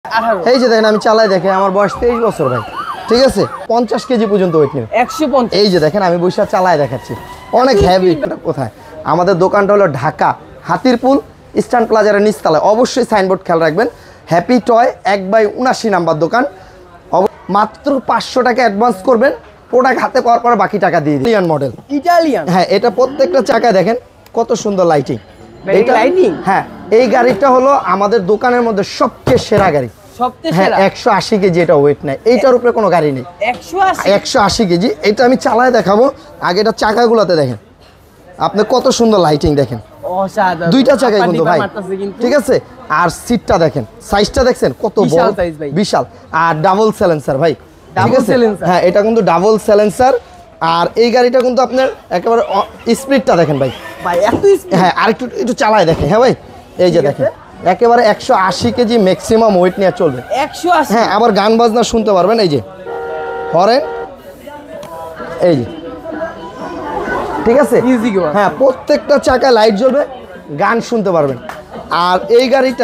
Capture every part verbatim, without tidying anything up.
এই যে দেখেন আমি চালাই দেখে আমার বয়স তেইশ বছর ভাই, ঠিক আছে, পঞ্চাশ কেজি পর্যন্ত ওয়েট নেবে। একশো পঞ্চাশ। এই যে দেখেন আমি বৈশাখ চালায় দেখাচ্ছি, অনেক হেভি। কোথায় আমাদের দোকানটা হলো ঢাকা হাতিরপুল ইস্টার্ন প্লাজারের নিচতলায়। অবশ্যই সাইনবোর্ড খেয়াল রাখবেন, হ্যাপি টয় এক বাই উনাশি নাম্বার দোকান। মাত্র পাঁচশো টাকা অ্যাডভান্স করবেন, প্রোডাক্ট হাতে পাওয়ার পর বাকি টাকা দিয়ে ইটালিয়ান মডেল। ইটালিয়ান, হ্যাঁ, এটা প্রত্যেকটা চাকায় দেখেন কত সুন্দর লাইটিং। এটা লাইটিং, হ্যাঁ, এই গাড়িটা হলো আমাদের দোকানের মধ্যে সবচেয়ে সেরা গাড়ি। হ্যাঁ, একশো আশি কেজি এটা ওয়েট নেয়, এইটার উপরে কোনো গাড়ি নেই। একশো আশি কেজি এটা আমি চালায় দেখাবো। আগে এটা চাকাগুলোতে দেখেন আপনি কত সুন্দর লাইটিং দেখেন, দুইটা চাকায় কিন্তু ভাই, ঠিক আছে। আর সিটটা দেখেন, সাইজটা দেখছেন কত বড়, বিশাল। আর ডাবল সাইলেন্সার ভাই, ঠিক আছে। হ্যাঁ, এটা কিন্তু ডাবল সাইলেন্সার। আর এই গাড়িটা কিন্তু আপনার একেবারে স্পিডটা দেখেন ভাই, হ্যাঁ, আর একটু একটু চালায় দেখেন। হ্যাঁ ভাই, এই যে দেখেন একেবারে একশো আশি কেজি ম্যাক্সিমাম ওয়েট নিয়ে চলবে। হ্যাঁ, আবার গান বাজনা শুনতে পারবেন, এই যে হরেন, এই যে, ঠিক আছে। হ্যাঁ, প্রত্যেকটা চাকায় লাইট জ্বলবে, গান শুনতে পারবেন। আর এই গাড়িটা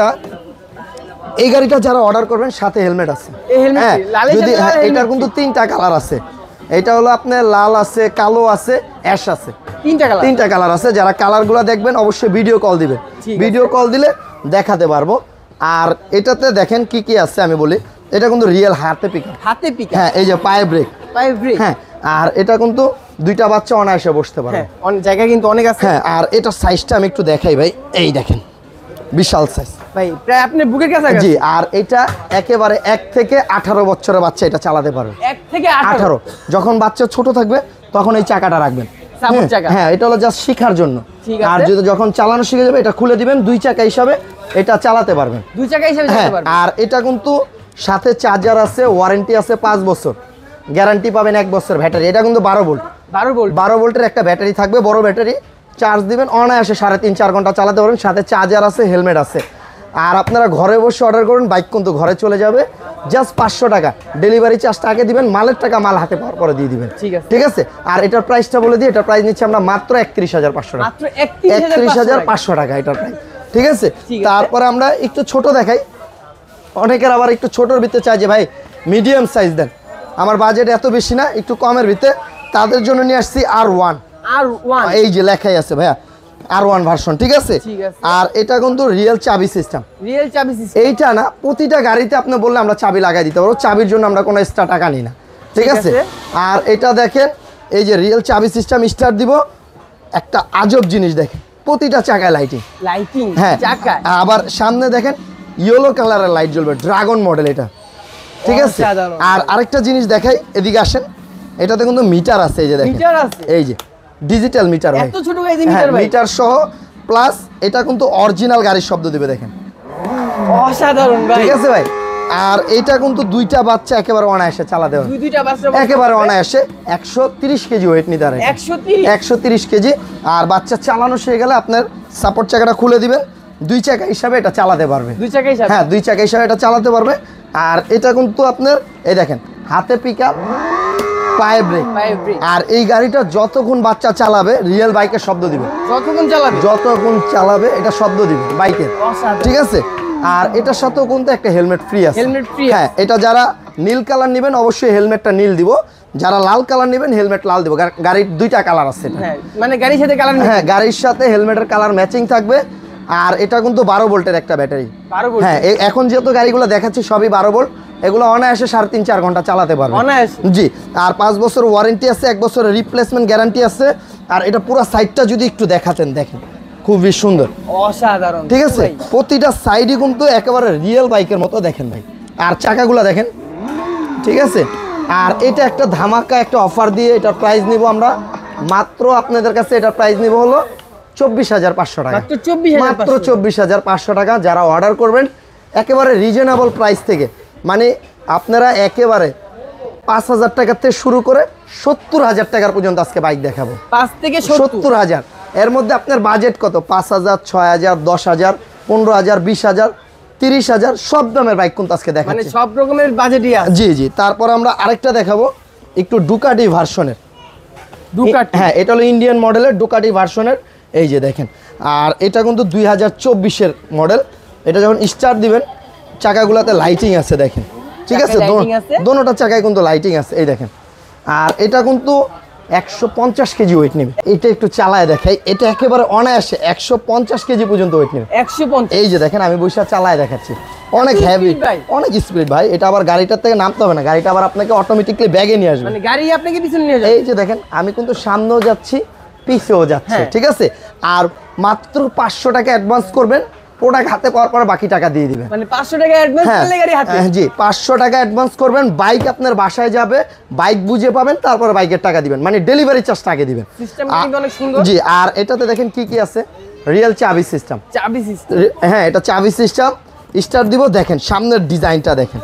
এই গাড়িটা যারা অর্ডার করবেন সাথে হেলমেট আছে। হ্যাঁ, যদি এটার কিন্তু তিনটা কালার আছে। এটা হলো আপনার লাল আছে, কালো আছে, অ্যাশ আছে, তিনটা কালার তিনটা কালার আছে। যারা কালারগুলো দেখবেন অবশ্যই ভিডিও কল দিবেন, ভিডিও কল দিলে দেখাতে পারবো। আর এটাতে দেখেন কি কি আছে আমি বলি। এটা কিন্তু রিয়েল হাতে পিক হাতে পিক হ্যাঁ, এই যে পায়ে ব্রেক, পায়ে ব্রেক। হ্যাঁ, আর এটা কিন্তু দুইটা বাচ্চা অনায়াসে বসতে পারে, অনেক জায়গায় কিন্তু অনেক আছে। হ্যাঁ, আর এটা সাইজটা আমি একটু দেখাই ভাই, এই দেখেন বিশাল সাইজ ভাই, প্রায় আপনি বুকের কাছে। জি, আর এটা একেবারে এক থেকে আঠারো বছরের বাচ্চা এটা চালাতে পারবে। এক থেকে আঠারো, যখন বাচ্চা ছোট থাকবে তখন এই চাকাটা রাখবেন। হ্যাঁ, এটা হলো জাস্ট শেখার জন্য। আর যদি যখন চালানো শিখে যাবে এটা খুলে দিবেন, দুই চাকা হিসাবে এটা চালাতে পারবেন, দুই চাকা হিসাবে। হ্যাঁ, আর এটা কিন্তু সাথে চার্জার আছে, ওয়ারেন্টি আছে পাঁচ বছর, গ্যারান্টি পাবেন এক বছর ব্যাটারি। এটা কিন্তু বারো ভোল্ট বারো ভোল্ট বারো ভোল্টের একটা ব্যাটারি থাকবে, বড় ব্যাটারি। চার্জ দিবেন অনায়াসে সাড়ে তিন চার ঘন্টা চালাতে পারবেন, সাথে চার্জার আছে, হেলমেট আছে। আর আপনারা ঘরে বসে অর্ডার করুন, বাইক কিন্তু ঘরে চলে যাবে। জাস্ট পাঁচশো টাকা ডেলিভারি চার্জটা আগে দিবেন, মালের টাকা মাল হাতে পাওয়ার পরে দিয়ে দিবেন, ঠিক আছে। আর এটার প্রাইসটা বলে দিই, এটার প্রাইস নিচ্ছে আমরা মাত্র একত্রিশ হাজার পাঁচশো টাকা, একত্রিশ হাজার পাঁচশো টাকা এটার প্রাইস, ঠিক আছে। তারপরে আমরা একটু ছোট দেখাই। অনেকের আবার একটু ছোটোর ভিতরে চাই যে ভাই মিডিয়াম সাইজ দেন, আমার বাজেট এত বেশি না, একটু কমের ভিতরে, তাদের জন্য নিয়ে আসছি আর ওয়ান। আর ওয়ান এই যে লেখাই আছে ভাইয়া, আর ওয়ান ভার্সন, ঠিক আছে। আর এটা কিন্তু রিয়েল চাবি সিস্টেম, রিয়েল চাবি সিস্টেম। এইটা না প্রতিটা গাড়িতে আপনি বললে আমরা চাবি লাগাই দিতে পারবো, চাবির জন্য আমরা কোনো এক্সট্রা টাকা নিই না, ঠিক আছে। আর এটা দেখেন এই যে রিয়েল চাবি সিস্টেম, স্টার্ট দিব, একটা আজব জিনিস দেখেন, প্রতিটা চাকায় লাইটিং লাইটিং হ্যাঁ, আবার সামনে দেখেন ইয়েলো কালারের লাইট জ্বলবে, ড্রাগন মডেল এটা, ঠিক আছে। আর আরেকটা জিনিস দেখাই, এদিকে আসেন, এটাতে কিন্তু মিটার আছে, এই যে দেখেন, এই যে ডিজিটাল মিটার, এত ছোট গাড়ি মিটার ভাই, মিটার সহ প্লাস এটা কিন্তু অরিজিনাল গাড়ির শব্দ দিবে, দেখেন অসাধারণ ভাই, ঠিক আছে ভাই। আর এটা কিন্তু দুইটা বাচ্চা একেবারে অনায়াসে চালাতে হবে, দুই দুইটা বাচ্চা একেবারে অনায়াসে। একশো তিরিশ কেজি ওয়েট নিতে পারে, একশো তিরিশ কেজি। আর বাচ্চা চালানো শিখে গেলে আপনার সাপোর্ট চাকাটা খুলে দিবেন, দুই চাকা হিসাবে এটা চালাতে পারবে, দুই চাকা হিসাবে, হ্যাঁ দুই চাকা হিসাবে এটা চালাতে পারবে। আর এটা কিন্তু আপনার এই দেখেন হাতে পিকআপ, পায়ে ব্রেক। আর এই গাড়িটা যতক্ষণ বাচ্চা চালাবে রিয়েল বাইকের শব্দ দিবে, যতক্ষণ চালাবে যতক্ষণ চালাবে এটা শব্দ দিবে বাইকের, ঠিক আছে। আর এটার সাথেও কিন্তু একটা হেলমেট ফ্রি আছে, হেলমেট ফ্রি। হ্যাঁ, এটা যারা নীল কালার নেবেন অবশ্যই হেলমেটটা নীল দিব, যারা লাল কালার নেবেন হেলমেট লাল দিব। গাড়ির দুইটা কালার আছে, মানে গাড়ির সাথে কালার, হ্যাঁ গাড়ির সাথে হেলমেটের কালার ম্যাচিং থাকবে। আর এটা কিন্তু বারো ভোল্টের একটা ব্যাটারি, হ্যাঁ এখন যেহেতু গাড়িগুলো দেখাচ্ছি সবই বারো ভোল্ট, এগুলো অনায়াসে সাড়ে তিন চার ঘন্টা চালাতে পারবে জি। আর পাঁচ বছর ওয়ারেন্টি আছে, এক বছরের রিপ্লেসমেন্ট গ্যারান্টি আছে। আর এটা পুরো সাইডটা যদি একটু দেখাতেন, দেখেন খুবই সুন্দর, অসাধারণ, ঠিক আছে। প্রতিটা সাইডই কিন্তু একেবারে রিয়েল বাইকের মতো দেখেন ভাই। আর চাকাগুলো দেখেন, ঠিক আছে। আর এটা একটা ধামাকা একটা অফার দিয়ে এটার প্রাইস নিব আমরা মাত্র আপনাদের কাছে, এটার প্রাইস নিব হলো চব্বিশ হাজার পাঁচশো টাকা, মাত্র চব্বিশ হাজার পাঁচশো টাকা। যারা অর্ডার করবেন একেবারে রিজনেবল প্রাইস থেকে, মানে আপনারা একেবারে পাঁচ হাজার টাকার থেকে শুরু করে সত্তর হাজার টাকার পর্যন্ত আজকে বাইক দেখাবো, পাঁচ থেকে সত্তর হাজার। এর মধ্যে আপনার বাজেট কত? পাঁচ হাজার, ছয় হাজার, দশ হাজার, পনেরো হাজার, বিশ হাজার, তিরিশ হাজার, সব দামের বাইক কিন্তু আজকে দেখাচ্ছি, সব রকমের বাজেটই আছে। জি জি। তারপর আমরা আরেকটা দেখাবো একটু ডুকাটি ভার্সনের, ডুকাটি, হ্যাঁ এটা হলো ইন্ডিয়ান মডেলের ডুকাটি ভার্সনের, এই যে দেখেন। আর এটা কিন্তু দুই হাজার চব্বিশের মডেল। এটা যখন স্টার্ট দিবেন চাকাগুলোতে লাইটিং আছে দেখেন, ঠিক আছে, দোনোটা চাকায় কিন্তু লাইটিং আছে, এই দেখেন। আর এটা কিন্তু একশো পঞ্চাশ কেজি ওয়েট নেবে। এটা একটু চালায় দেখাই, এটা একেবারে অনায়াসে একশো পঞ্চাশ কেজি পর্যন্ত ওয়েট নেবে। একশো পঞ্চাশ, এই যে দেখেন আমি বসে চালায় দেখাচ্ছি, অনেক হেভি, অনেক স্পিড ভাই। এটা আবার গাড়িটার থেকে নামতে হবে না, গাড়িটা আবার আপনাকে অটোমেটিকলি ব্যাগে নিয়ে আসবে, মানে গাড়ি আপনাকে পিছনে নিয়ে যাবে। এই যে দেখেন আমি কিন্তু সামনেও যাচ্ছি পিছেও যাচ্ছে, ঠিক আছে। আর মাত্র পাঁচশো টাকা অ্যাডভান্স করবেন, প্রোডাক্ট হাতে পাওয়ার পর বাকি টাকা দিয়ে দিবেন। মানে পাঁচশো টাকা অ্যাডভান্স করলে গাড়ি হাতে? জি, পাঁচশো টাকা অ্যাডভান্স করবেন, বাইক আপনার বাসায় যাবে, বাইক বুঝে পাবেন, তারপর বাইকের টাকা দিবেন, মানে ডেলিভারি চার্জটা আগে দিবেন। সিস্টেমটা কিন্তু অনেক সুন্দর। জি, আর এটাতে দেখেন কি কি আছে, রিয়েল চাবি সিস্টেম, চাবি সিস্টেম, হ্যাঁ এটা চাবি সিস্টেম। স্টার্ট দিব, দেখেন সামনের ডিজাইনটা দেখেন,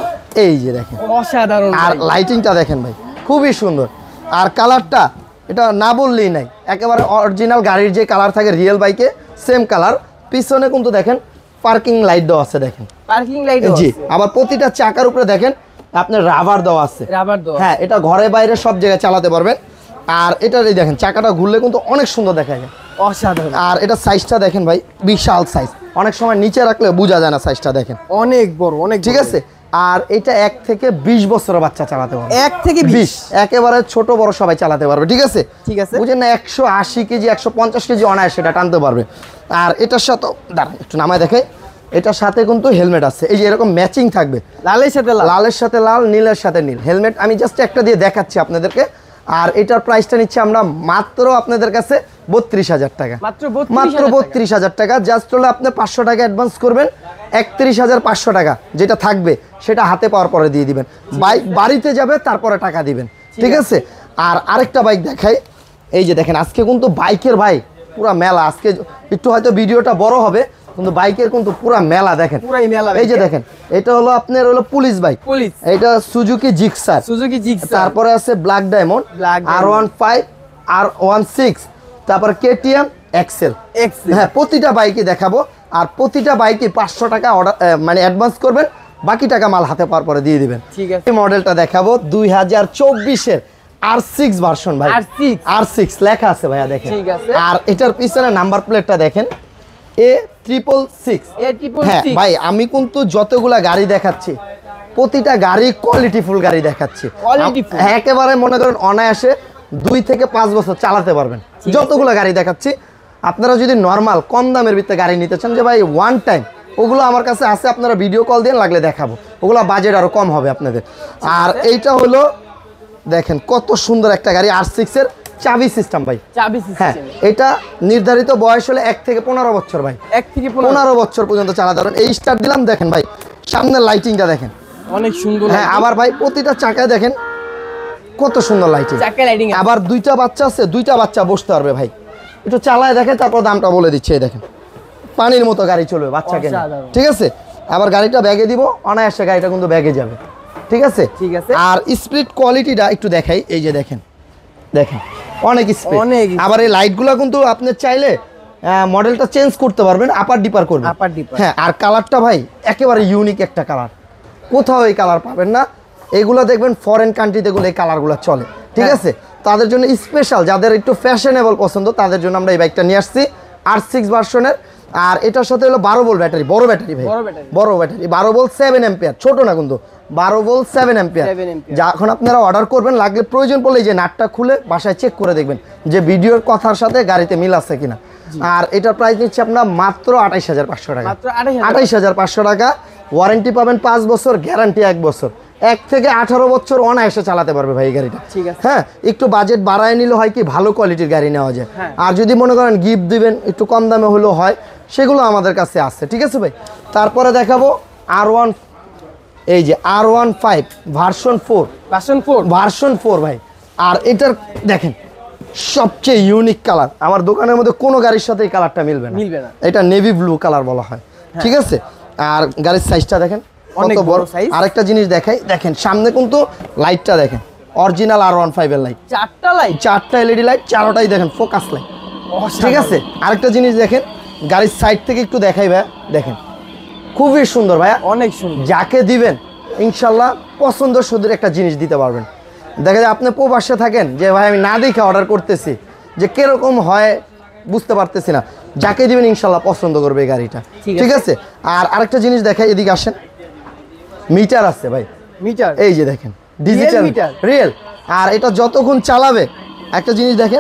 এই যে দেখেন অসাধারণ। আর লাইটিংটা দেখেন ভাই, খুবই সুন্দর। আর কালারটা এটা না বললেই নাই, একেবারে অরিজিনাল গাড়ির যে কালার থাকে রিয়েল বাইকে সেম কালার। পিছনে কিন্তু দেখেন পার্কিং লাইট দেওয়া আছে, দেখেন পার্কিং লাইট, জি। আবার প্রতিটা চাকার উপরে দেখেন আপনার রাবার দেওয়া আছে, রাবার দেওয়া, হ্যাঁ এটা ঘরে বাইরে সব জায়গায় চালাতে পারবেন। আর এটা দেখেন চাকাটা ঘুরলে কিন্তু অনেক সুন্দর দেখা যায়, অসাধারণ। আর এটা সাইজটা দেখেন ভাই, বিশাল সাইজ, অনেক সময় নিচে রাখলে বোঝা যায় না সাইজটা, দেখেন অনেক বড়, অনেক ঠিক আছে। আর এটা এক থেকে বিশ বছরের বাচ্চা চালাতে পারবে, এক থেকে বিশ, একেবারে ছোট বড় সবাই চালাতে পারবে, ঠিক আছে, ঠিক আছে। বুঝেন না, একশো আশি কেজি একশো পঞ্চাশ কেজি অনায়াসে সেটা টানতে পারবে। আর এটার সাথে দাঁড়ান একটু নামায় দেখে, এটার সাথে কিন্তু হেলমেট আছে, এই যে এরকম ম্যাচিং থাকবে, লালের সাথে লাল, লালের সাথে লাল, নীলের সাথে নীল। হেলমেট আমি জাস্ট একটা দিয়ে দেখাচ্ছি আপনাদেরকে। আর এটার প্রাইসটা নিচ্ছে আমরা মাত্র আপনাদের কাছে বত্রিশ হাজার টাকা, মাত্র মাত্র বত্রিশ হাজার টাকা। জাস্ট হলে আপনি পাঁচশো টাকা অ্যাডভান্স করবেন, একত্রিশ হাজার পাঁচশো টাকা যেটা থাকবে সেটা হাতে পাওয়ার পরে দিয়ে দিবেন, বাইক বাড়িতে যাবে তারপরে টাকা দিবেন, ঠিক আছে। আর আরেকটা বাইক দেখাই, এই যে দেখেন আজকে কিন্তু বাইকের ভাই পুরা মেলা, আজকে একটু হয়তো ভিডিওটা বড় হবে কিন্তু বাইকের কিন্তু পুরা মেলা, দেখেন পুরাই মেলা। এই যে দেখেন এটা হলো আপনার হলো পুলিশ বাইক, পুলিশ, এটা সুজুকি জিক্সার, সুজুকি জিক্সার। তারপরে আছে black diamond, R one five, R one six, তারপর কেটিএম এক্সেল, এক্সেল, হ্যাঁ প্রতিটা বাইকই দেখাবো। আর প্রতিটা বাইকই পাঁচশো টাকা অর্ডার মানে অ্যাডভান্স করবেন, বাকি টাকা মাল হাতে পাওয়ার পরে দিয়ে দিবেন, ঠিক আছে। এই মডেলটা দেখাবো দুই হাজার চব্বিশের আর সিক্স ভার্সন ভাই, আর সিক্স, আর সিক্স লেখা আছে ভাইয়া দেখেন, ঠিক আছে। আর এটার পিছনে নাম্বার প্লেটটা দেখেন A triple six. A triple হ্যাঁ সিক্স। ভাই আমি কিন্তু যতগুলা গাড়ি দেখাচ্ছি প্রতিটা গাড়ি কোয়ালিটিফুল গাড়ি দেখাচ্ছি, কোয়ালিটিফুল, হ্যাঁ একেবারে মনে করেন অনায়াসে দুই থেকে পাঁচ বছর চালাতে পারবেন যতগুলো গাড়ি দেখাচ্ছি। আপনারা যদি নর্মাল কম দামের ভিতরে গাড়ি নিতে চান যে ভাই ওয়ান টাইম, ওগুলো আমার কাছে আছে, আপনারা ভিডিও কল দিয়ে লাগলে দেখাবো, ওগুলো বাজেট আরো কম হবে আপনাদের। আর এইটা হলো দেখেন কত সুন্দর একটা গাড়ি, আর সিক্স এর চাবি সিস্টেম ভাই, চাবি হ্যাঁ সিস্টেম। এটা নির্ধারিত বয়স হলে এক থেকে পনেরো বছর ভাই, এক থেকে পনেরো বছর পর্যন্ত চালাতে পারবেন। এই স্টার্ট দিলাম দেখেন ভাই, সামনের লাইটিংটা দেখেন অনেক সুন্দর, হ্যাঁ আবার ভাই প্রতিটা চাকায় দেখেন কত সুন্দর লাইটিং, চাকায় লাইটিং। আবার দুইটা বাচ্চা আছে, দুইটা বাচ্চা বসতে পারবে ভাই, একটু চালায় দেখেন তারপর দামটা বলে দিচ্ছে, এই দেখেন পানির মতো গাড়ি চলবে বাচ্চাকে নিয়ে, ঠিক আছে। আবার গাড়িটা ব্যাগে দিব, অনায়াসে গাড়িটা কিন্তু ব্যাগে যাবে, ঠিক আছে, ঠিক আছে। আর স্পিড কোয়ালিটিটা একটু দেখাই, এই যে দেখেন দেখেন অনেক স্পিড, অনেক। আবার এই লাইটগুলো কিন্তু আপনি চাইলে মডেলটা চেঞ্জ করতে পারবেন, আপার ডিপার করবেন, আপার ডিপার, হ্যাঁ। আর কালারটা ভাই একেবারে ইউনিক একটা কালার, কোথাও এই কালার পাবেন না, এগুলো দেখবেন ফরেন কান্ট্রিতে গুলো এই কালারগুলো চলে, ঠিক আছে। তাদের জন্য স্পেশাল, যাদের একটু ফ্যাশনেবল পছন্দ তাদের জন্য আমরা এই বাইকটা নিয়ে আসছি আর সিক্স ভার্সনের। আর এটার সাথে হলো বারো ভোল্ট ব্যাটারি, বড় ব্যাটারি ভাই, বড় ব্যাটারি, বারো ভোল্ট সেভেন এম্পিয়ার, ছোট না কিন্তু বারো ভোল্ট সেভেন এম্পিয়ার। যখন আপনারা অর্ডার করবেন লাগলে প্রয়োজন পড়লে যে নাটটা খুলে বাসায় চেক করে দেখবেন যে ভিডিওর কথার সাথে গাড়িতে মিল আছে কিনা। আর এটার প্রাইস নিচ্ছে আপনার মাত্র আঠাইশ হাজার পাঁচশো টাকা, আঠাইশ হাজার পাঁচশো টাকা। ওয়ারেন্টি পাবেন পাঁচ বছর, গ্যারান্টি এক বছর, এক থেকে আঠারো বছর অনায়াসে চালাতে পারবে ভাই এই গাড়িটা, ঠিক আছে। হ্যাঁ একটু বাজেট বাড়ায় নিলে হয় কি ভালো কোয়ালিটির গাড়ি নেওয়া যায়, আর যদি মনে করেন গিফট দিবেন একটু কম দামে হলেও হয়, সেগুলো আমাদের কাছে আছে, ঠিক আছে ভাই। তারপরে দেখাবো আর ওয়ান, এই যে R one five version four, version four, version four ভাই। আর এটার দেখেন সবচেয়ে ইউনিক কালার, আমার দোকানের মধ্যে কোনো গাড়ির সাথে এই কালারটা মিলবে না, মিলবে না, এটা নেভি ব্লু কালার বলা হয়, ঠিক আছে। আর গাড়ির সাইজটা দেখেন অনেক বড় সাইজ। আরেকটা জিনিস দেখাই, দেখেন সামনে কিন্তু লাইটটা দেখেন অরিজিনাল আর ওয়ান ফাইভ এর লাইট, চারটা লাইট, চারটা এলইডি লাইট, চারটাই দেখেন ফোকাস লাইট, ঠিক আছে। আরেকটা জিনিস দেখেন গাড়ির সাইড থেকে একটু দেখাই ভাই, দেখেন খুবই সুন্দর ভাইয়া, অনেক সুন্দর, যাকে দিবেন ইনশাল্লাহ পছন্দ সুন্দর একটা জিনিস দিতে পারবেন। দেখা যায় আপনি প্রবাসে থাকেন যে ভাই আমি না দেখে অর্ডার করতেছি, যে কিরকম হয় বুঝতে পারতেছি না, যাকে দিবেন ইনশাল্লাহ পছন্দ করবে এই গাড়িটা, ঠিক আছে। আর আরেকটা জিনিস দেখাই, এদিকে আসেন, মিটার আছে ভাই, মিটার এই যে দেখেন ডিজিটাল মিটার, রিয়েল। আর এটা যতক্ষণ চালাবে একটা জিনিস দেখেন,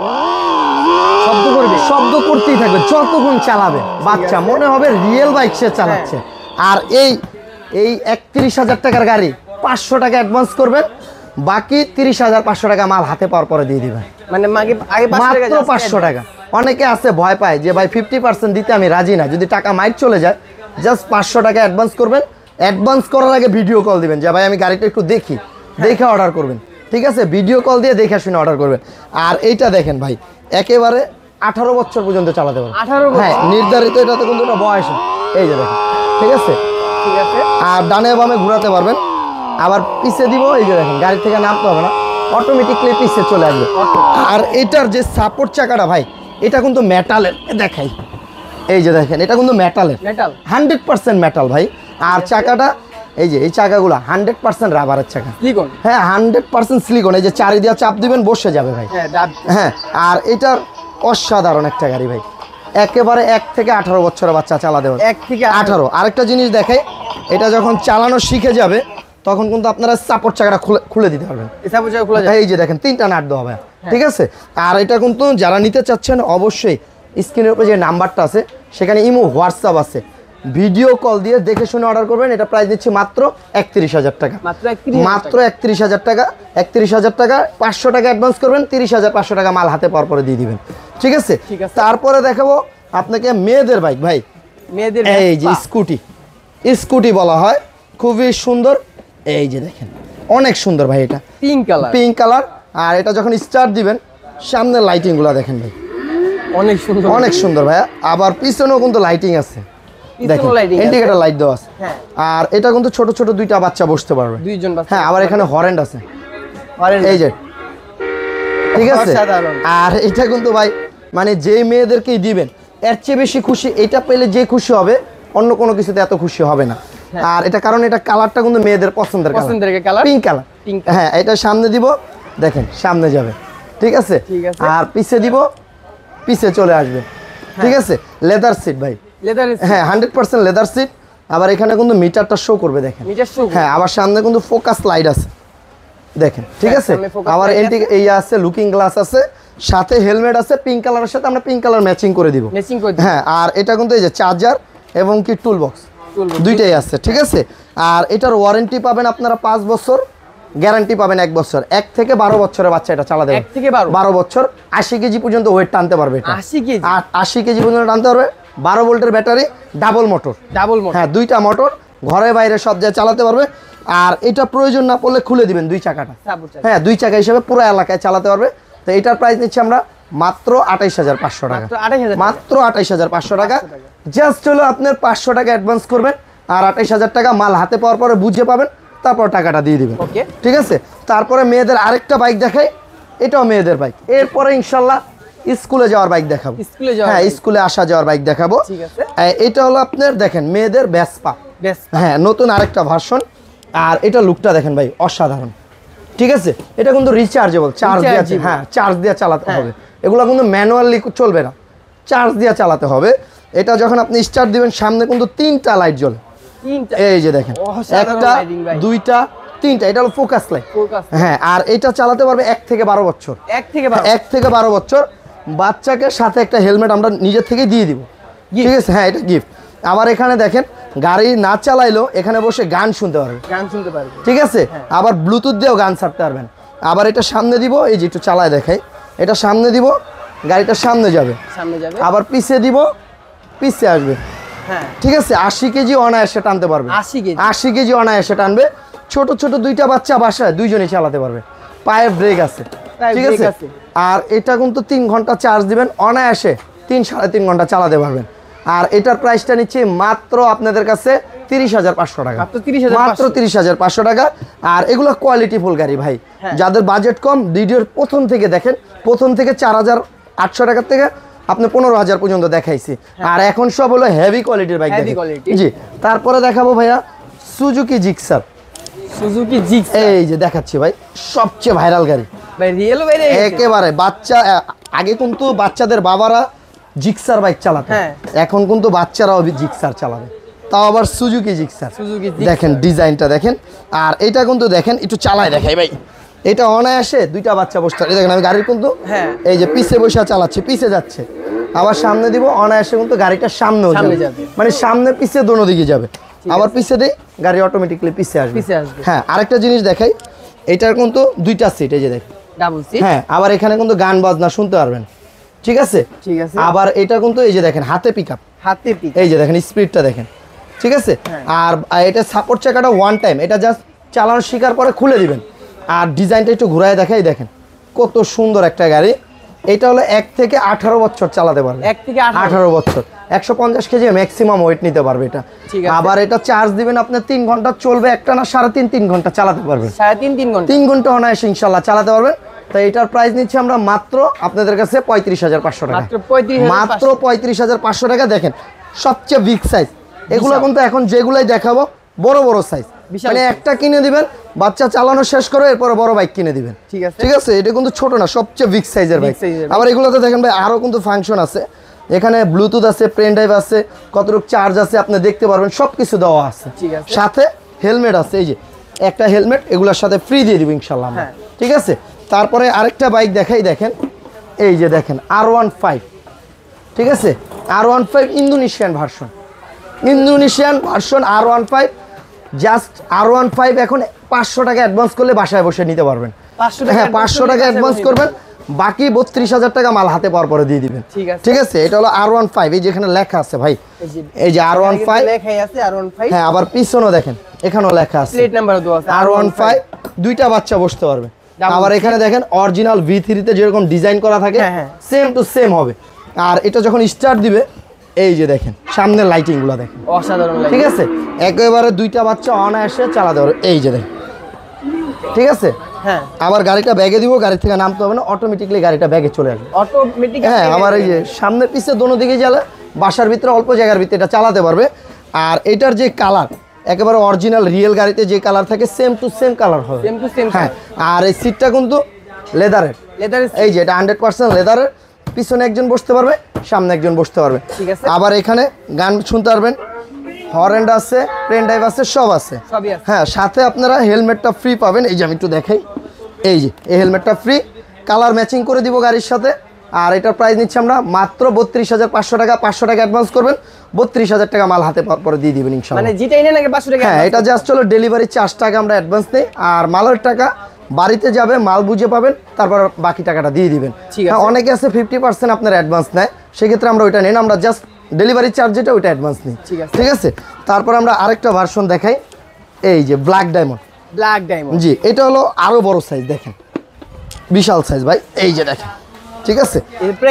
শব্দ করবে, শব্দ করতেই থাকবে যতক্ষণ চালাবে, বাচ্চা মনে হবে রিয়েল বাইক সে চালাচ্ছে। আর এই এই একত্রিশ হাজার টাকার গাড়ি পাঁচশো টাকা অ্যাডভান্স করবেন, বাকি তিরিশ হাজার পাঁচশো টাকা মাল হাতে পাওয়ার পরে দিয়ে দিবেন, মানে আগে মাত্র পাঁচশো টাকা। অনেকে আছে ভয় পায় যে ভাই ফিফটি পার্সেন্ট দিতে আমি রাজি না, যদি টাকা মাইট চলে যায়, জাস্ট পাঁচশো টাকা অ্যাডভান্স করবেন। অ্যাডভান্স করার আগে ভিডিও কল দিবেন যে ভাই আমি গাড়িটা একটু দেখি, দেখে অর্ডার করবেন, ঠিক আছে। ভিডিও কল দিয়ে দেখে শুনে অর্ডার করবেন। আর এইটা দেখেন ভাই, একেবারে আঠারো বছর পর্যন্ত চালাতে পারবেন, হ্যাঁ নির্ধারিত, এটাতে কিন্তু একটা বয়স, এই যে দেখেন, ঠিক আছে, ঠিক আছে। আর ডানে বামে ঘোরাতে পারবেন। আবার পিছে দিব, এই যে দেখেন গাড়ি থেকে নামতে হবে না, অটোমেটিকলি পিছে চলে আসবে। আর এটার যে সাপোর্ট চাকাটা ভাই, এটা কিন্তু মেটালের, দেখাই, এই যে দেখেন এটা কিন্তু মেটালের, মেটাল হান্ড্রেড পার্সেন্ট মেটাল ভাই। আর চাকাটা এই যে এই চাকাগুলো হান্ড্রেড পার্সেন্ট রাবারের চাকা, সিলিকন, হ্যাঁ হান্ড্রেড পার্সেন্ট সিলিকন। এই যে চারিদিকে চাপ দিবেন বসে যাবে ভাই, হ্যাঁ। আর এটার অসাধারণ একটা গাড়ি ভাই, একেবারে এক থেকে আঠারো বছরের বাচ্চা চালাতে পারবে, এক থেকে আঠারো। আরেকটা জিনিস দেখাই, এটা যখন চালানো শিখে যাবে তখন কিন্তু আপনারা সাপোর্ট চাকাটা খুলে খুলে দিতে পারবেন, এই যে দেখেন তিনটা নাট দেওয়া হবে, ঠিক আছে। আর এটা কিন্তু যারা নিতে চাচ্ছেন অবশ্যই স্ক্রিনের উপরে যে নাম্বারটা আছে সেখানে ইমো হোয়াটসঅ্যাপ আছে, ভিডিও কল দিয়ে দেখে শুনে অর্ডার করবেন। এটা প্রাইস দিচ্ছি মাত্র একত্রিশ হাজার টাকা, মাত্র একত্রিশ হাজার টাকা, একত্রিশ হাজার টাকা, পাঁচশো টাকা অ্যাডভান্স করবেন, তিরিশ হাজার পাঁচশো টাকা মাল হাতে পাওয়ার পরে দিয়ে দিবেন, ঠিক আছে। তারপরে দেখাবো আপনাকে মেয়েদের বাইক ভাই, মেয়েদের এই যে স্কুটি, স্কুটি বলা হয়, খুবই সুন্দর, এই যে দেখেন অনেক সুন্দর ভাই, এটা পিঙ্ক কালার, পিঙ্ক কালার। আর এটা যখন স্টার্ট দিবেন সামনের লাইটিং গুলা দেখেন ভাই, অনেক সুন্দর, অনেক সুন্দর ভাইয়া। আবার পিছনেও কিন্তু লাইটিং আছে, দেখেন ইন্ডিকেটর লাইট দেওয়া আছে। আর এটা কিন্তু ছোট ছোট দুইটা বাচ্চা বসতে পারবে, দুইজন বাচ্চা, হ্যাঁ। আবার এখানে হরেন্ড আছে, এই যে, ঠিক আছে। আর এটা কিন্তু ভাই মানে যে মেয়েদেরকেই দিবেন এর চেয়ে বেশি খুশি, এটা পেলে যে খুশি হবে অন্য কোনো কিছুতে এত খুশি হবে না। আর এটা কারণ এটা কালারটা কিন্তু মেয়েদের পছন্দের কালার, পিঙ্ক কালার, হ্যাঁ। এটা সামনে দিব, দেখেন সামনে যাবে, ঠিক আছে। আর পিছে দিব, পিছে চলে আসবে, ঠিক আছে। লেদার সিট ভাই, হ্যাঁ হান্ড্রেড পার্সেন্ট লেদার সিট। আবার এখানে কিন্তু মিটারটা শো করবে, দেখেন, হ্যাঁ। আবার সামনে কিন্তু ফোকাস লাইট আছে, দেখেন, ঠিক আছে। আবার এন্টি এই আছে, লুকিং গ্লাস আছে, সাথে হেলমেট আছে, পিঙ্ক কালারের সাথে আমরা পিঙ্ক কালার ম্যাচিং করে দিব, হ্যাঁ। আর এটা কিন্তু এই যে চার্জার এবং কি টুল বক্স দুইটাই আছে, ঠিক আছে। আর এটার ওয়ারেন্টি পাবেন আপনারা পাঁচ বছর, গ্যারান্টি পাবেন এক বছর, এক থেকে বারো বছরের বাচ্চা এটা চালাতে পারবে, বারো বছর, আশি কেজি পর্যন্ত ওয়েট টানতে পারবে, এটা আশি কেজি পর্যন্ত টানতে পারবে। বারো ভোল্টের battery, double motor, double motor, হ্যাঁ দুইটা মোটর, ঘরে বাইরে সব জায়গায় চালাতে পারবে। আর এটা প্রয়োজন না পড়লে খুলে দিবেন দুই চাকাটা, হ্যাঁ দুই চাকা হিসেবে পুরো এলাকায় চালাতে পারবে। তো এটার প্রাইস নিচ্ছি আমরা মাত্র আঠাইশ হাজার পাঁচশো টাকা, মাত্র আঠাইশ হাজার পাঁচশো টাকা। জাস্ট হলো আপনার পাঁচশো টাকা অ্যাডভান্স করবেন, আর আঠাইশ হাজার টাকা মাল হাতে পাওয়ার পরে বুঝে পাবেন, তারপর টাকাটা দিয়ে দিবেন, ঠিক আছে। তারপরে মেয়েদের আরেকটা বাইক দেখাই, এটাও মেয়েদের বাইক। এরপরে ইনশাল্লাহ স্কুলে যাওয়ার বাইক দেখাবো, হ্যাঁ স্কুলে আসা যাওয়ার বাইক দেখাবো। এটা হলো আপনার দেখেন মেয়েদের ভেসপা, হ্যাঁ নতুন আরেকটা ভার্সন। আর এটা লুকটা দেখেন ভাই অসাধারণ, ঠিক আছে। এটা কিন্তু রিচার্জেবল, চার্জ দিয়ে, হ্যাঁ চার্জ দিয়ে চালাতে হবে, এগুলো কিন্তু ম্যানুয়ালি চলবে না, চার্জ দিয়ে চালাতে হবে। এটা যখন আপনি স্টার্ট দিবেন সামনে কিন্তু তিনটা লাইট জ্বলে, এই যে দেখেন একটা, দুইটা, তিনটা, এটা হলো ফোকাস লাইট, হ্যাঁ। আর এটা চালাতে পারবে এক থেকে বারো বছর, এক থেকে এক থেকে বারো বছর। বাচ্চাকে সাথে একটা হেলমেট আমরা নিজের থেকে দিয়ে দিব, ঠিক আছে, হ্যাঁ এটা গিফট। আবার এখানে দেখেন গাড়ি না চালাইলেও এখানে বসে গান শুনতে পারবে, গান শুনতে পারবে, ঠিক আছে। আবার ব্লুটুথ দিয়েও গান ছাড়তে পারবেন। আবার এটা সামনে দিব, এই যে একটু চালায় দেখাই, এটা সামনে দিব, গাড়িটা সামনে যাবে, সামনে যাবে। আবার পিছে দিব, পিছে আসবে, হ্যাঁ ঠিক আছে। আশি কেজি অনায়াসে টানতে পারবে, আশি কেজি অনায়াসে টানবে। ছোট ছোট দুইটা বাচ্চা বাসায় দুইজনেই চালাতে পারবে, পায়ে ব্রেক আছে, ঠিক আছে। আর এটা কিন্তু তিন ঘন্টা চার্জ দিবেন অনায়াসে, তিন সাড়ে তিন ঘন্টা চালাতে পারবেন। আর এটার প্রাইসটা নিচ্ছে মাত্র আপনাদের কাছে তিরিশ হাজার পাঁচশো টাকা, মাত্র তিরিশ হাজার পাঁচশো টাকা। আর এগুলো কোয়ালিটি ফুল গাড়ি ভাই, যাদের বাজেট কম ভিডিওর প্রথম থেকে দেখেন, প্রথম থেকে চার হাজার আটশো টাকার থেকে আপনি পনেরো হাজার পর্যন্ত দেখাইছি। আর এখন সব হলো হেভি কোয়ালিটির বাইক, জি। তারপরে দেখাবো ভাইয়া সুজুকি জিক্সার, সুজুকি জিক্স, এই যে দেখাচ্ছি ভাই, সবচেয়ে ভাইরাল গাড়ি ভাই, রিয়েল ভাই, একেবারে বাচ্চা। আগে কিন্তু বাচ্চাদের বাবারা জিক্সার বাইক চালাতে, এখন কিন্তু বাচ্চারাও জিক্সার চালাবে, তাও আবার সুজুকি জিক্সার। দেখেন ডিজাইনটা দেখেন, আর এটা কিন্তু দেখেন একটু চালায় দেখাই ভাই, এটা অনায়াসে দুইটা বাচ্চা বসতে পারে। দেখেন আমি গাড়ির কিন্তু এই যে পিছে বসে চালাচ্ছি, পিছে যাচ্ছে, আবার সামনে দিব, অনায়াসে কিন্তু গাড়িটা সামনেও যাবে, মানে সামনে পিছে দোনো দিকে যাবে। আবার পিছে দেই, গাড়ি অটোমেটিক্যালি পিছে আসবে। হ্যাঁ, আরেকটা জিনিস দেখাই, এটার কিন্তু দুইটা সিট, এই যে দেখেন ডাবল সিট। হ্যাঁ, আবার এখানে কিন্তু গান বাজনা শুনতে পারবেন, ঠিক আছে ঠিক আছে। আবার এটা কিন্তু এই যে দেখেন হাতে পিকআপ, হাতে পিক, এই যে দেখেন স্পিডটা দেখেন, ঠিক আছে। আর এটা সাপোর্ট চাকাটা ওয়ান টাইম, এটা জাস্ট চালানো শেখার পরে খুলে দিবেন। আর ডিজাইনটা একটু ঘুরায় দেখাই, দেখেন কত সুন্দর একটা গাড়ি। এটা হলো এক থেকে আঠারো বছর চালাতে পারবে, এক থেকে আঠারো বছর, একশো পঞ্চাশ কেজি ম্যাক্সিমাম ওয়েট নিতে পারবে এটা। আবার এটা চার্জ দিবেন আপনার তিন ঘন্টা চলবে, একটা না সাড়ে তিন তিন ঘন্টা চালাতে পারবেন, সাড়ে তিন তিন ঘন্টা তিন ঘন্টা অনায়াসে ইনশাল্লাহ চালাতে পারবেন। তাই এটার প্রাইস নিচ্ছি আমরা মাত্র আপনাদের কাছে পঁয়ত্রিশ হাজার পাঁচশো টাকা, মাত্র পঁয়ত্রিশ হাজার পাঁচশো টাকা। দেখেন সবচেয়ে বিগ সাইজ, এগুলো কিন্তু এখন যেগুলাই দেখাবো বড় বড় সাইজ, মানে একটা কিনে দিবেন, বাচ্চা চালানো শেষ করে এরপরে বড় বাইক কিনে দিবেন, ঠিক আছে ঠিক আছে। এটা কিন্তু ছোট না, সবচেয়ে বিগ সাইজের বাইক। আবার এগুলোতে দেখেন ভাই আরো কিন্তু ফাংশন আছে, এখানে ব্লুটুথ আছে, পেন ড্রাইভ আছে, কতটুকু চার্জ আছে আপনি দেখতে পারবেন, সবকিছু দেওয়া আছে, সাথে হেলমেট আছে, এই যে একটা হেলমেট এগুলোর সাথে ফ্রি দিয়ে দিব ইনশাল্লাহ, ঠিক আছে। তারপরে আরেকটা বাইক দেখাই, দেখেন এই যে দেখেন আর ওয়ান ফাইভ, ঠিক আছে, R one five Indonesian version, Indonesian version R one five. Just R one five এখন পাঁচশো টাকা অ্যাডভান্স করলে বাসায় বসে নিতে পারবেন, হ্যাঁ পাঁচশো টাকা অ্যাডভান্স করবেন, বাকি বত্রিশ হাজার টাকা মাল হাতে পাওয়ার পরে দিয়ে দিবেন, ঠিক আছে। এটা হলো আর ওয়ান ফাইভ, এই যেখানে লেখা আছে ভাই, এই যে আর ওয়ান ফাইভ, হ্যাঁ আবার পিছনেও দেখেন এখানেও লেখা আছে আর ওয়ান ফাইভ, দুইটা বাচ্চা বসতে পারবে। আবার এখানে দেখেন অরিজিনাল ভি থ্রিতে যেরকম ডিজাইন করা থাকে সেম টু সেম হবে। আর এটা যখন স্টার্ট দিবে, এই যে দেখেন সামনের লাইটিং গুলো দেখেন অসাধারণ, ঠিক আছে, একেবারে দুইটা বাচ্চা অনায়াসে চালাতে পারবে, এই যে দেখেন, ঠিক আছে। হ্যাঁ, আবার গাড়িটা ব্যাগে দিব, গাড়ি থেকে নামতে হবে না, অটোমেটিক্যালি গাড়িটা ব্যাগে চলে আসবে অটোমেটিক। হ্যাঁ, আবার এই যে সামনে পিছে দোনো দিকে জ্বালা, বাসার ভিতরে অল্প জায়গার ভিতরে এটা চালাতে পারবে। আর এটার যে কালার একেবারে অরিজিনাল রিয়েল গাড়িতে যে কালার থাকে সেম টু সেম কালার হবে, সেম টু সেম। হ্যাঁ, আর এই সিটটা কিন্তু লেদারের, লেদারের, এই যে এটা হান্ড্রেড পার্সেন্ট লেদারের, পিছনে একজন বসতে পারবে, সামনে একজন বসতে পারবে, ঠিক আছে। আবার এখানে গান শুনতে পারবেন, হর্ন আছে, পেন ড্রাইভ আছে, সব আছে, হ্যাঁ। সাথে আপনারা হেলমেটটা ফ্রি পাবেন, এই যে আমি একটু দেখাই, এই যে এই হেলমেটটা ফ্রি, কালার ম্যাচিং করে দিব গাড়ির সাথে। আর এটার প্রাইস নিচ্ছি আমরা মাত্র বত্রিশ হাজার পাঁচশো টাকা, পাঁচশো টাকা অ্যাডভান্স করবেন, বত্রিশ হাজার টাকা মাল হাতে পরে দিয়ে দিবেন ইনশাআল্লাহ। মানে যেটাই নেন আগে পাঁচশো টাকা, হ্যাঁ এটা জাস্ট হলো ডেলিভারি চার্জ টাকা আমরা অ্যাডভান্স নেই, আর মালের টাকা বাড়িতে যাবে, মাল বুঝে পাবেন, তারপর বাকি টাকাটা দিয়ে দিবেন। হ্যাঁ, অনেকে আছে ফিফটি পার্সেন্ট আপনার অ্যাডভান্স নেয়, সেক্ষেত্রে আমরা ওইটা নেই না, আমরা জাস্ট ডেলিভারি চার্জ যেটা ওইটা অ্যাডভান্স নিই, ঠিক আছে। তারপর আমরা আরেকটা ভার্সন দেখাই, এই যে ব্ল্যাক ডায়মন্ড, ব্ল্যাক ডায়মন্ড, জি এটা হলো আরো বড় সাইজ, দেখেন বিশাল সাইজ ভাই, এই যে দেখেন, ঠিক আছে,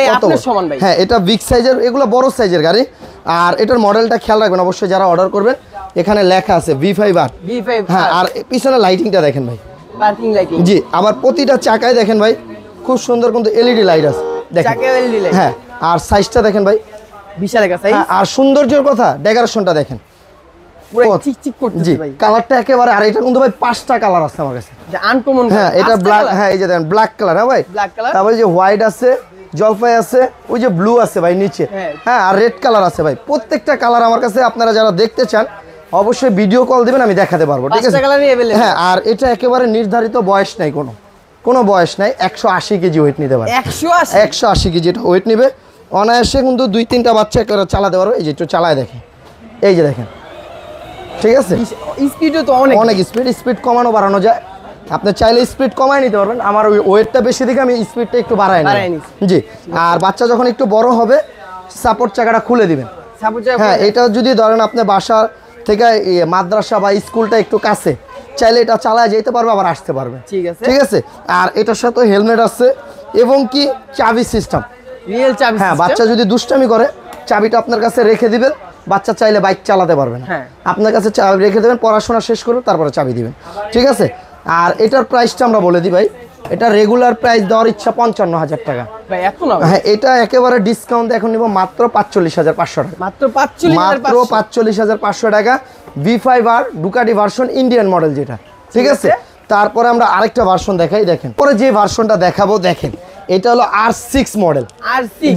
হ্যাঁ এটা বিগ সাইজের, এগুলো বড় সাইজের গাড়ি। আর এটার মডেলটা খেয়াল রাখবেন অবশ্যই যারা অর্ডার করবেন, এখানে লেখা আছে ভি ফাইভ আর, হ্যাঁ। আর পিছনে লাইটিংটা দেখেন ভাই, পার্কিং লাইটিং, জি। আবার প্রতিটা চাকায় দেখেন ভাই খুব সুন্দর কিন্তু এলইডি লাইট আছে, দেখেন হ্যাঁ। আর সাইজটা দেখেন ভাই বিশাল একটা সাইজ। আর সৌন্দর্যের কথা ডেকোরেশনটা দেখেন পুরো চিকচিক করতেছে ভাই, কালারটা একেবারে। আর এটা কিন্তু ভাই পাঁচটা কালার আছে আমার কাছে, যে আনকমন, হ্যাঁ এটা ব্ল্যাক, হ্যাঁ এই যে দেখেন ব্ল্যাক কালার, হ্যাঁ ভাই ব্ল্যাক কালার, তারপরে যে হোয়াইট আছে, জলপাই আছে, ওই যে ব্লু আছে ভাই নিচে, হ্যাঁ আর রেড কালার আছে ভাই। প্রত্যেকটা কালার আমার কাছে, আপনারা যারা দেখতে চান অবশ্যই ভিডিও কল দিবেন, আমি দেখাতে পারবো, ঠিক আছে। হ্যাঁ, আর এটা একেবারে নির্ধারিত বয়স নাই, কোনো কোনো বয়স নাই, একশো আশি কেজি ওয়েট নিতে পারে, একশো আশি কেজি এটা ওয়েট নিবে অনায়াসে, কিন্তু দুই তিনটা বাচ্চা একেবারে চালাতে পারো। এই যে একটু চালায় দেখেন, এই যে দেখেন, ঠিক আছে। স্পিডও তো অনেক অনেক স্পিড, স্পিড কমানো বাড়ানো যায়, আপনি চাইলে স্পিড কমায় নিতে পারবেন। আমার ওই ওয়েটটা বেশি দিকে আমি স্পিডটা একটু বাড়াই নিই, জি। আর বাচ্চা যখন একটু বড় হবে সাপোর্ট চাকাটা খুলে দিবেন, হ্যাঁ। এটা যদি ধরেন আপনি বাসা থেকে মাদ্রাসা বা স্কুলটা একটু কাছে, চাইলে এটা চালায় যেতে পারবে, আবার আসতে পারবে, ঠিক আছে, ঠিক আছে। আর এটার সাথে হেলমেট আছে এবং কি চাবি সিস্টেম, রিয়েল চাবি, হ্যাঁ। বাচ্চা যদি দুষ্টামি করে চাবিটা আপনার কাছে রেখে দিবেন, বাচ্চা চাইলে বাইক চালাতে পারবে না, আপনার কাছে চাবি রেখে দেবেন, পড়াশোনা শেষ করুন তারপরে চাবি দিবেন, ঠিক আছে। আর এটার প্রাইসটা আমরা বলে দিই ভাই, এটা রেগুলার প্রাইস দেওয়ার ইচ্ছা পঞ্চান্ন হাজার টাকা, হ্যাঁ। এটা একেবারে ডিসকাউন্ট এখন নিব মাত্র পাঁচচল্লিশ হাজার পাঁচশো টাকা, মাত্র মাত্র পাঁচচল্লিশ হাজার পাঁচশো টাকা। V five R Ducati version Indian model যেটা, ঠিক আছে। তারপরে আমরা আরেকটা ভার্সন দেখাই, দেখেন পরে যে ভার্সনটা দেখাবো, দেখেন এটা হলো R six model, R six, জি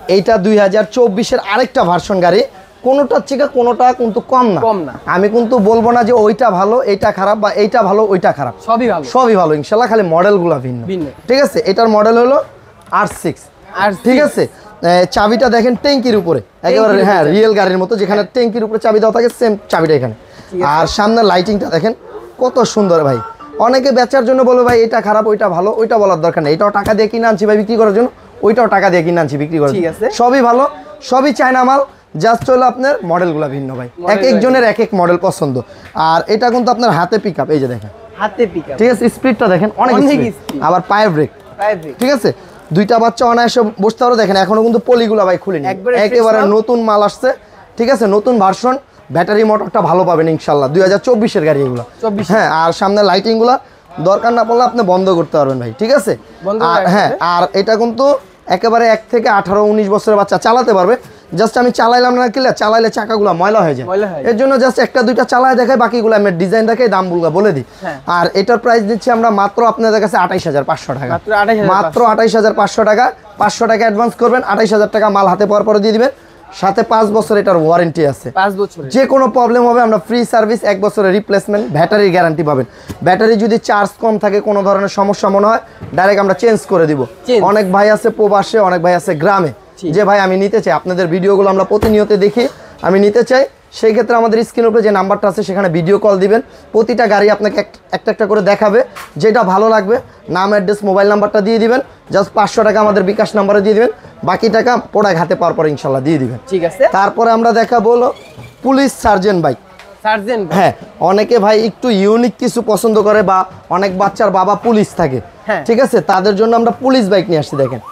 এইটা দুই হাজার চব্বিশের আরেকটা ভার্সন গাড়ি, কোনোটার থেকে কোনোটা কিন্তু কম না কম না আমি কিন্তু বলবো না যে ওইটা ভালো এইটা খারাপ বা এইটা ভালো ওইটা খারাপ, সবই ভালো সবই ভালো ইনশাল্লাহ, খালি মডেলগুলো ভিন্ন। ঠিক আছে, এটার মডেল হলো আর সিক্স। আর ঠিক আছে, চাবিটা দেখেন ট্যাঙ্কির উপরে একেবারে, হ্যাঁ রিয়েল গাড়ির মতো, যেখানে ট্যাঙ্কির উপরে চাবি দেওয়া থাকে সেম চাবিটা এখানে। আর সামনে লাইটিংটা দেখেন কত সুন্দর ভাই। অনেকে বেচার জন্য বলবে ভাই এটা খারাপ ওইটা ভালো, ওইটা বলার দরকার নেই, এটাও টাকা দিয়ে কিনে আনছি ভাই বিক্রি করার জন্য, ওইটাও টাকা দিয়ে কিনে আনছি বিক্রি করার জন্য, সবই ভালো, সবই চায়না মাল, জাস্ট হলো আপনার মডেলগুলো ভিন্ন ভাই, এক একজনের এক এক মডেল পছন্দ। আর এটা কিন্তু আপনার হাতে পিক আপ, এই যে দেখেন হাতে পিক আপ, ঠিক আছে, স্পিডটা দেখেন অনেক স্পিড, আবার পায়ে ব্রেক, ঠিক আছে, দুইটা বাচ্চা অনায়াসে বসতে পারো। দেখেন এখনো কিন্তু পলিগুলা ভাই খুলিনি, একেবারে নতুন মাল আসছে, ঠিক আছে, নতুন ভার্সন, ব্যাটারি মোটরটা ভালো পাবেন ইনশাল্লাহ, দুই হাজার চব্বিশের গাড়ি এগুলো। হ্যাঁ, আর সামনে লাইটিং গুলা দরকার না পড়লে আপনি বন্ধ করতে পারবেন ভাই, ঠিক আছে। আর হ্যাঁ, আর এটা কিন্তু একেবারে এক থেকে আঠারো উনিশ বছরের বাচ্চা চালাতে পারবে। জাস্ট আমি চালাইলাম না কিলে, চালাইলে চাকাগুলো ময়লা হয়ে যায়, এর জন্য জাস্ট একটা দুইটা চালায় দেখাই, বাকিগুলো আমি ডিজাইন দেখাই, দামগুলো বলে দিই। আর এটার প্রাইস দিচ্ছি আমরা মাত্র আপনাদের কাছে আঠাইশ হাজার পাঁচশো টাকা, মাত্র আঠাইশ হাজার পাঁচশো টাকা। পাঁচশো টাকা অ্যাডভান্স করবেন, আঠাইশ হাজার টাকা মাল হাতে পাওয়ার পরে দিয়ে দিবেন, সাথে পাঁচ বছর এটার ওয়ারেন্টি আছে, পাঁচ বছর যে কোনো প্রবলেম হবে আমরা ফ্রি সার্ভিস, এক বছরের রিপ্লেসমেন্ট, ব্যাটারির গ্যারান্টি পাবেন। ব্যাটারি যদি চার্জ কম থাকে, কোনো ধরনের সমস্যা মনে হয়, ডাইরেক্ট আমরা চেঞ্জ করে দিব। অনেক ভাই আছে প্রবাসে, অনেক ভাই আছে গ্রামে, যে ভাই আমি নিতে চাই, আপনাদের ভিডিওগুলো আমরা প্রতিনিয়ত দেখি, আমি নিতে চাই, সেই ক্ষেত্রে আমাদের স্ক্রিনের উপরে যে নাম্বারটা আছে সেখানে ভিডিও কল দিবেন, প্রতিটা গাড়ি আপনাকে একটা একটা করে দেখাবে, যেটা ভালো লাগবে নাম অ্যাড্রেস মোবাইল নাম্বারটা দিয়ে দিবেন, জাস্ট পাঁচশো টাকা আমাদের বিকাশ নাম্বারে দিয়ে দিবেন, বাকি টাকা প্রোডাক্ট হাতে পাওয়ার পরে ইনশাল্লাহ দিয়ে দিবেন। ঠিক আছে, তারপরে আমরা দেখাবো হলো পুলিশ সার্জেন্ট বাইক। সার্জেন্ট, হ্যাঁ, অনেকে ভাই একটু ইউনিক কিছু পছন্দ করে, বা অনেক বাচ্চার বাবা পুলিশ থাকে, ঠিক আছে, তাদের জন্য আমরা পুলিশ বাইক নিয়ে আসছি। দেখেন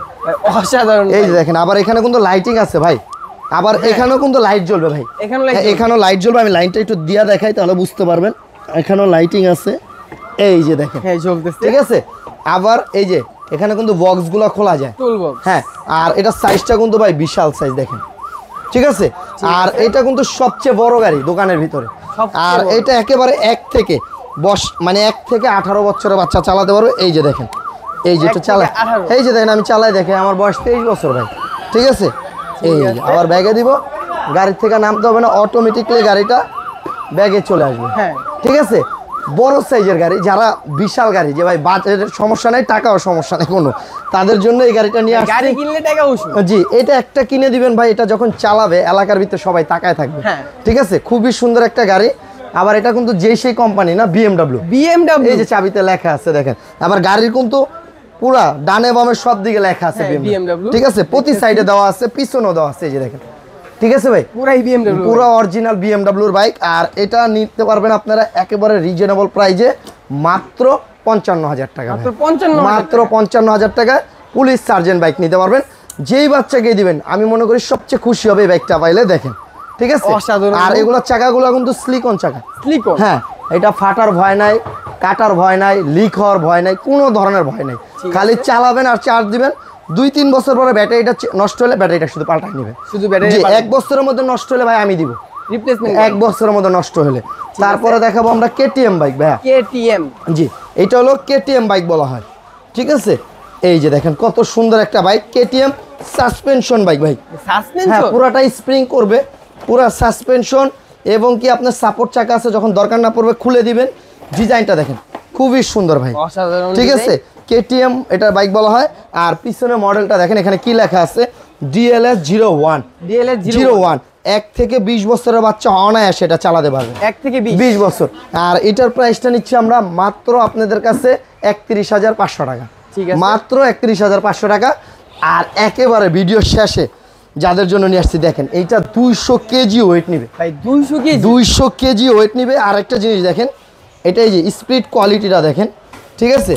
অসাধারণ, এই যে দেখেন, আবার এখানে কিন্তু লাইটিং আছে ভাই, আবার এখানেও কিন্তু লাইট জ্বলবে ভাই, এখানেও লাইট জ্বলবে, আমি লাইনটা একটু দিয়া দেখাই তাহলে বুঝতে পারবেন, এখানেও লাইটিং আছে, এই যে দেখেন, ঠিক আছে। আবার এই যে এখানে কিন্তু বক্সগুলো খোলা যায়, হ্যাঁ, আর এটা সাইজটা কিন্তু ভাই বিশাল সাইজ দেখেন, ঠিক আছে। আর এটা কিন্তু সবচেয়ে বড় গাড়ি দোকানের ভিতরে, আর এটা একেবারে এক থেকে বস মানে এক থেকে আঠারো বছরের বাচ্চা চালাতে পারবে। এই যে দেখেন, এই যে এটা চালায়, এই যে দেখেন আমি চালাই, দেখে আমার বয়স তেইশ বছর ভাই, ঠিক আছে। এই আবার ব্যাগে দিব, গাড়ির থেকে নামতে হবে না, অটোমেটিকলি গাড়িটা ব্যাগে চলে আসবে, হ্যাঁ, ঠিক আছে। বড় সাইজের গাড়ি, যারা বিশাল গাড়ি, যে ভাই বাজেটের সমস্যা নেই, টাকাও সমস্যা নেই কোনো, তাদের জন্য এই গাড়িটা নিয়ে আসছি। গাড়ি কিনলে টাকা উসুল, জি, এটা একটা কিনে দিবেন ভাই, এটা যখন চালাবে এলাকার ভিতরে সবাই তাকায় থাকবে, ঠিক আছে। খুবই সুন্দর একটা গাড়ি, আবার এটা কিন্তু যেই সেই কোম্পানি না, বিএমডব্লিউ, বিএমডব্লিউ, এই যে চাবিতে লেখা আছে দেখেন, আবার গাড়ির কিন্তু পুরা ডানে বামে সব দিকে লেখা আছে বিএমডব্লিউ, ঠিক আছে, প্রতি সাইডে দেওয়া আছে, পিছনেও দেওয়া আছে, এই যে দেখেন, ঠিক আছে ভাই, পুরাই বিএমডব্লিউ, পুরো অরিজিনাল বিএমডব্লিউর বাইক। আর এটা নিতে পারবেন আপনারা একেবারে রিজনেবল প্রাইজে, মাত্র পঞ্চান্ন হাজার টাকা, মাত্র পঞ্চান্ন হাজার টাকায় পুলিশ সার্জেন্ট বাইক নিতে পারবেন। যেই বাচ্চাকে দিবেন আমি মনে করি সবচেয়ে খুশি হবে এই বাইকটা পাইলে, দেখেন, ঠিক আছে। আর এগুলোর চাকাগুলো কিন্তু স্লিকন চাকা, স্লিকন, হ্যাঁ, এটা ফাটার ভয় নাই, কাটার ভয় নাই, লিক হওয়ার ভয় নাই, কোনো ধরনের ভয় নাই, খালি চালাবেন আর চার্জ দিবেন। দুই তিন বছর পরে ব্যাটারিটা নষ্ট হলে ব্যাটারিটা শুধু পাল্টাই নেবে, শুধু ব্যাটারি, এক বছরের মধ্যে নষ্ট হলে ভাই আমি দিব রিপ্লেসমেন্ট, এক বছরের মধ্যে নষ্ট হলে। তারপরে দেখাবো আমরা কেটিএম বাইক, ভাই কেটিএম, জি, এটা হলো কেটিএম বাইক বলা হয়, ঠিক আছে। এই যে দেখেন কত সুন্দর একটা বাইক, কেটিএম সাসপেনশন বাইক ভাই, সাসপেনশন পুরাটাই স্প্রিং করবে, পুরা সাসপেনশন, এবং কি আপনার সাপোর্ট চাকা আছে, যখন দরকার না পড়বে খুলে দিবেন। ডিজাইনটা দেখেন খুবই সুন্দর ভাই, ঠিক আছে, কেটিএম এটা বাইক বলা হয়। আর পিছনে মডেলটা দেখেন, এখানে কি লেখা আছে, DLS zero one, DLS zero one, এক থেকে বিশ বছরের বাচ্চা অনায়াসে এটা চালাতে পারবে, এক থেকে বিশ বছর। আর এটার প্রাইসটা নিচ্ছি আমরা মাত্র আপনাদের কাছে একত্রিশ হাজার পাঁচশো টাকা, মাত্র একত্রিশ হাজার পাঁচশো টাকা। আর একেবারে ভিডিও শেষে যাদের জন্য নিয়ে আসছি, দেখেন এইটা দুইশো কেজি ওয়েট নিবে ভাই, দুইশো কেজি দুইশো কেজি ওয়েট নিবে। আর একটা জিনিস দেখেন, এটা এই যে স্পিড কোয়ালিটিটা দেখেন, ঠিক আছে,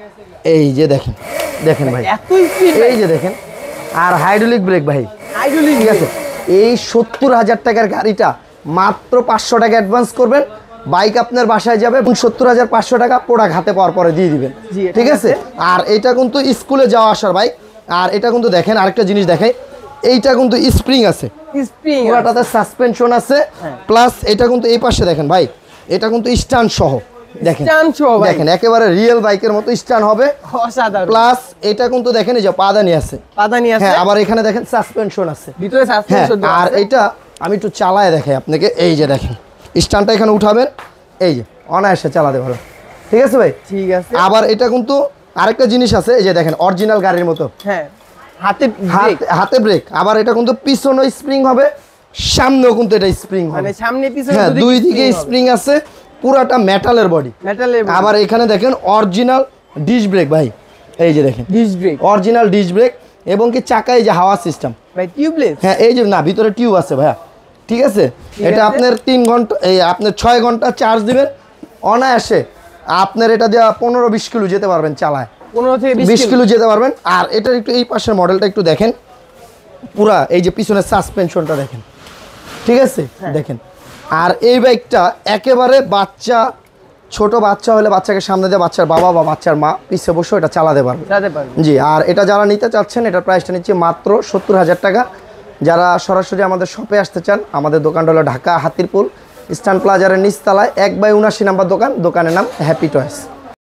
এই যে দেখেন, দেখেন ভাই, এই যে দেখেন, আর হাইড্রোলিক ব্রেক ভাই, হাইড্রোলিক, ঠিক আছে। এই সত্তর হাজার টাকার গাড়িটা মাত্র পাঁচশো টাকা অ্যাডভান্স করবেন, বাইক আপনার বাসায় যাবে, সত্তর হাজার পাঁচশো টাকা প্রোডাক্ট হাতে পাওয়ার পরে দিয়ে দিবেন, ঠিক আছে। আর এটা কিন্তু স্কুলে যাওয়া আসার বাইক। আর এটা কিন্তু দেখেন আরেকটা জিনিস দেখাই, এইটা কিন্তু স্প্রিং আছে, স্প্রিং, পুরাটাতে সাসপেনশন আছে, প্লাস এটা কিন্তু এই পাশে দেখেন ভাই, এটা কিন্তু স্ট্যান্ড সহ, দেখেন স্ট্যান্ড সহ ভাই দেখেন একেবারে রিয়েল বাইকের মতো স্ট্যান্ড হবে অসাধারণ প্লাস এটা কিন্তু দেখেন এই যে পাদানি আছে পাদানি আছে হ্যাঁ আবার এখানে দেখেন সাসপেনশন আছে ভিতরে হ্যাঁ সাসপেনশন আর এটা আমি একটু চালায় দেখাই আপনাকে এই যে দেখেন স্ট্যান্ডটা এখানে উঠাবেন এই যে অনায়াসে চালাতে পারবেন ঠিক আছে ভাই ঠিক আছে আবার এটা কিন্তু আরেকটা জিনিস আছে এই যে দেখেন অরিজিনাল গাড়ির মতো হ্যাঁ হাতে ব্রেক হাতে- হাতে ব্রেক আবার এটা কিন্তু পিছনেও স্প্রিং হবে সামনেও কিন্তু এটা স্প্রিং হবে মানে সামনে পিছনে হ্যাঁ দুই দিকে স্প্রিং আছে পুরাটা মেটালের বডি মেটালের আবার এখানে দেখেন অরিজিনাল ডিশ ব্রেক ভাই এই যে দেখেন disc brake original disc brake এবং কি চাকায় যে হাওয়া সিস্টেম ভাই টিউবলেস হ্যাঁ এই যে না ভিতরে টিউব আছে ভাইয়া ঠিক আছে এটা আছে। আপনার তিন ঘন্টা এই আপনার ছয় ঘন্টা চার্জ দিবেন অনায়াসে আপনার এটা দিয়ে পনেরো বিশ কিলো যেতে পারবেন চালায় পনেরো থেকে বিশ বিশ কিলো যেতে পারবেন আর এটার একটু এই পাশের মডেলটা একটু দেখেন পুরা এই যে পিছনের সাসপেনশনটা দেখেন ঠিক আছে দেখেন আর এই বাইকটা একেবারে বাচ্চা ছোট বাচ্চা হলে বাচ্চাকে সামনে দিয়ে বাচ্চার বাবা বা বাচ্চার মা পিছিয়ে বসে এটা চালাতে পারবে চালাতে পারবে জি আর এটা যারা নিতে চাচ্ছেন এটার প্রাইসটা নিচ্ছে মাত্র সত্তর হাজার টাকা যারা সরাসরি আমাদের শপে আসতে চান আমাদের দোকানটা হলো ঢাকা হাতিরপুল ইস্টার্ন প্লাজারের নিচতলায় এক বাই উনাশি নাম্বার দোকান দোকানের নাম হ্যাপি টয়েস